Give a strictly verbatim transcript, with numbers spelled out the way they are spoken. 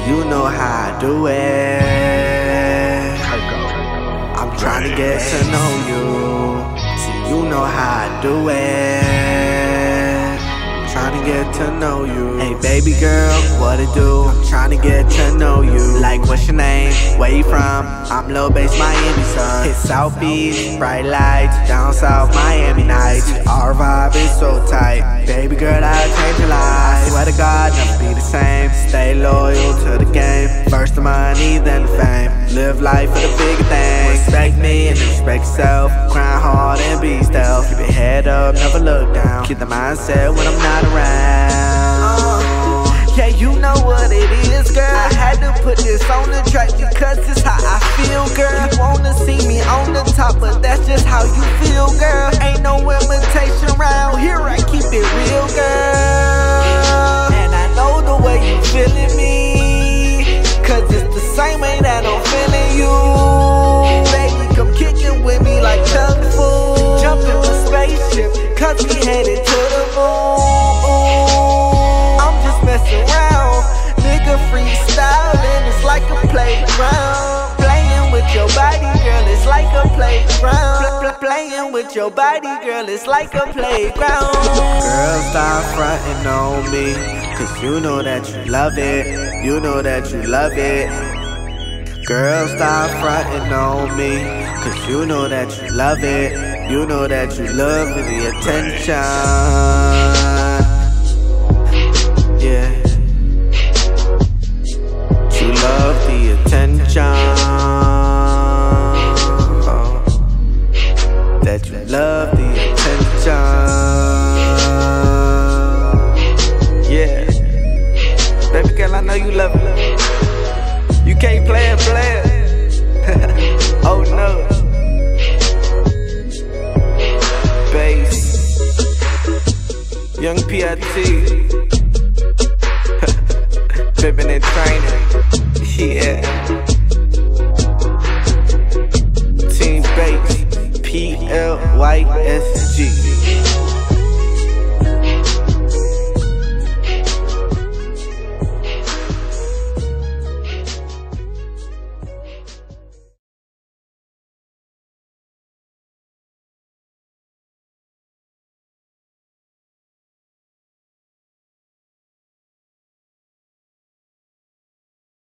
you know how I do it. I'm trying to get to know you. See, you know how I do it. Trying to get to know you. Hey baby girl, what it do? I'm trying to get to know you. Like what's your name? Where you from? I'm Lil Bass Miami son. Hit South Beach, bright lights. Down south Miami nights. Our vibe is so tight. Baby girl, I'll change your life. Swear to God, never be the same. Stay loyal to the game. First the money, then the fame. Live life for the bigger things. Respect me and respect yourself. Grind hard and be stealth. Keep your head up, never look down. Keep the mindset when I'm not around. uh, Yeah, you know what it is, girl. I had to put this on the track because it's how I feel, girl. You wanna see me on the top, but that's just how you feel, girl. Ain't no imitation around here, I keep it real, girl. And I know the way you feeling me, cause it's the same way that I'm feeling you. Baby, come kickin' with me like Kung Fu. Jump in the spaceship, cause we headed to the moon. I'm just messing around, nigga freestyling, it's like a playground. Playing with your body, girl, it's like a playground. Playing with your body, girl, it's like a playground. Girl, stop frontin' on me, cause you know that you love it. You know that you love it. Girl, stop frontin' on me, cause you know that you love it. You know that you love the attention. Yeah, you love the attention. Oh, that you love